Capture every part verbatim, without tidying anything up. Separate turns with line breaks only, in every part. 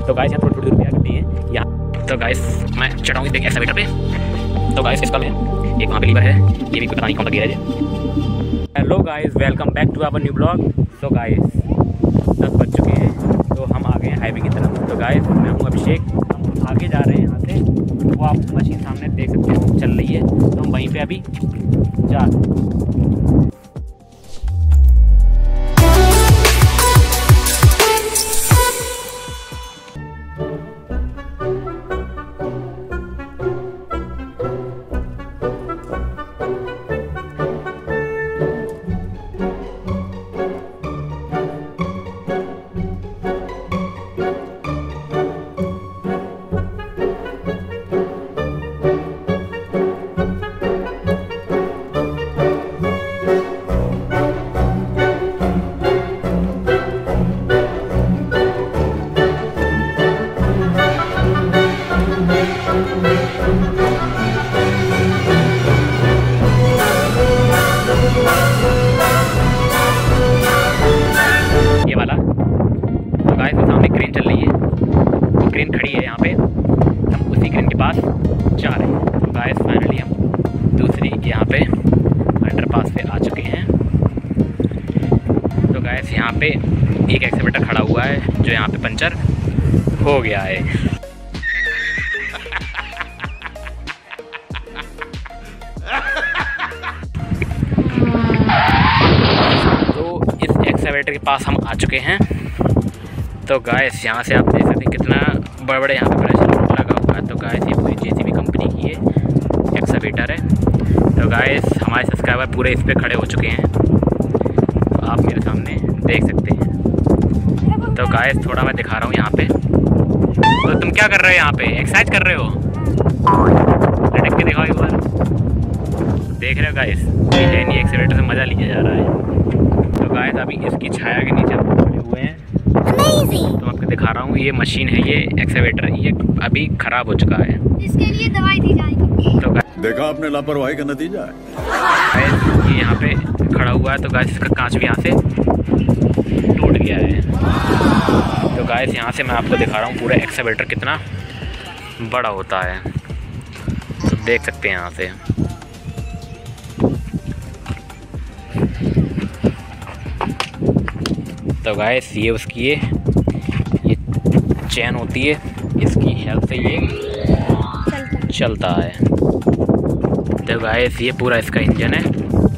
तो गाइस यहाँ थोड़ी थोड़ी रुपया करती है यहाँ। तो गाइस मैं चढ़ाऊँ इस एक्सावेटर पे। तो गाइस इसका में एक वहाँ पे लीवर है, ये भी पता नहीं कौन सा गियर है। Hello guys, welcome back to our new blog. So guys दस बज चुके हैं, तो हम आ गए हैं हाईवे की तरफ। तो गाइस मैं हूँ अभिषेक, हम आगे जा रहे हैं यहाँ से। वो आप मशीन सामने देख सकते हैं चल रही है, तो हम वहीं पे अभी जा रहे हैं। ये वाला तो गाइस वो सामने क्रेन चल रही है, वो क्रेन खड़ी है यहाँ पे, हम उसी क्रेन के पास जा रहे हैं। तो गाइस फाइनली हम दूसरी यहाँ पे अंडरपास पे आ चुके हैं। तो गाइस यहाँ पे एक एक्सीवेटर खड़ा हुआ है जो यहाँ पे पंचर हो गया है। तो इस एक्सीवेटर के पास हम आ चुके हैं। तो गाइस यहाँ से आप देख सकते हैं कितना बड़े बड़े यहाँ पे प्रेशर लगा हुआ है। तो गाइस ये पूरी जेसीबी कंपनी की है एक्सीवेटर है। तो गाइस हमारे सब्सक्राइबर पूरे इस पे खड़े हो चुके हैं, तो आप मेरे सामने देख सकते हैं। तो गाइस थोड़ा मैं दिखा रहा हूँ यहाँ पे। तो तुम क्या कर रहे हो यहाँ पे, एक्सरसाइज कर रहे हो? लटक के दिखाओ एक बार। देख रहे हो गाइस, ये एक्सीवेटर से मज़ा लिया जा रहा है। तो गाइस अभी इसकी छाया के नीचे हम खड़े हुए हैं। तो आपको दिखा रहा हूँ, ये मशीन है, ये एक्सीवेटर, ये अभी ख़राब हो चुका है, इसके लिए दवाई दी जाएगी। तो
देखा आपने लापरवाही का नतीजा है।
गाइस ये यहाँ पे खड़ा हुआ है। तो गाइस इसका कांच भी यहाँ से टूट गया है। तो गाइस यहाँ से मैं आपको दिखा रहा हूँ पूरा एक्सीवेटर कितना बड़ा होता है, तो देख सकते हैं यहाँ से। तो गाइस ये उसकी ये ये चैन होती है, इसकी हेल्प से ये चलता है। तो गाइस ये पूरा इसका इंजन है।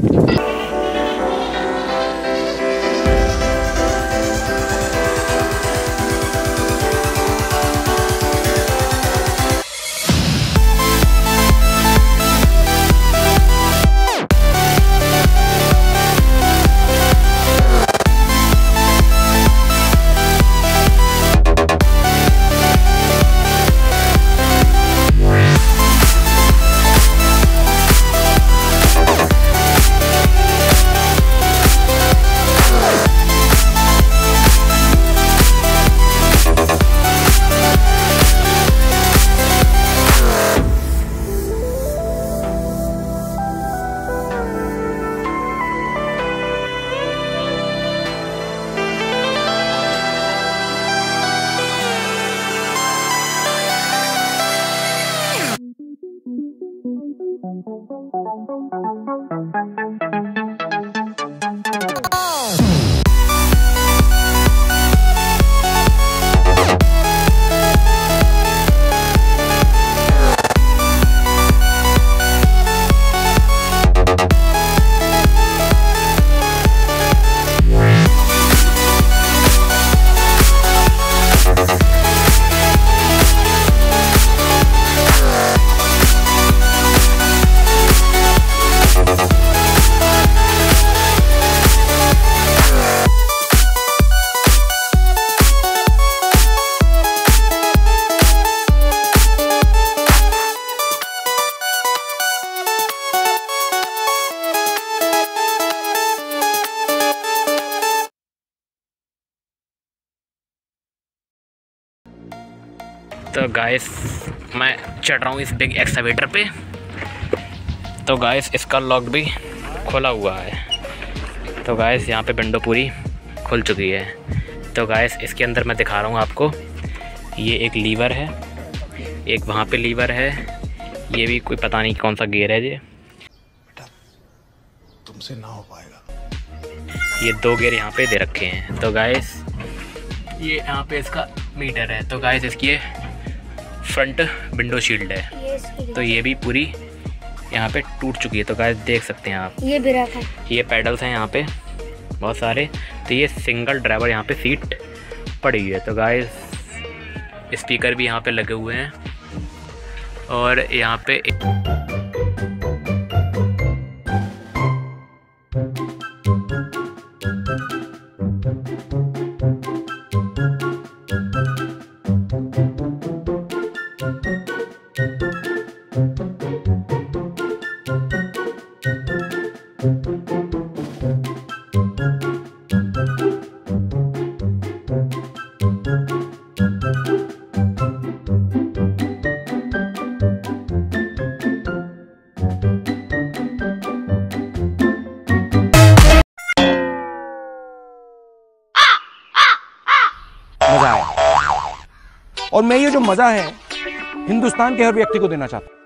तो गाइस मैं चढ़ रहा हूँ इस बिग एक्सकावेटर पे। तो गाइस इसका लॉक भी खुला हुआ है। तो गाइस यहाँ पे विंडो पूरी खुल चुकी है। तो गाइस इसके अंदर मैं दिखा रहा हूँ आपको, ये एक लीवर है, एक वहाँ पे लीवर है, ये भी कोई पता नहीं कौन सा गियर है। ये
तुमसे ना हो पाएगा।
ये दो गियर यहाँ पे दे रखे हैं। तो गाइस ये यहाँ पे इसका मीटर है। तो गाइस इसकी ये फ्रंट विंडो शील्ड है, तो ये भी पूरी यहाँ पे टूट चुकी है। तो गाइस देख सकते हैं आप,
ये ब्रेक है,
ये पेडल्स हैं यहाँ पे बहुत सारे। तो ये सिंगल ड्राइवर यहाँ पे सीट पड़ी हुई है। तो गाइस स्पीकर भी यहाँ पे लगे हुए हैं और यहाँ पे
मजा आया। और मैं ये जो मजा है हिंदुस्तान के हर व्यक्ति को देना चाहता हूँ।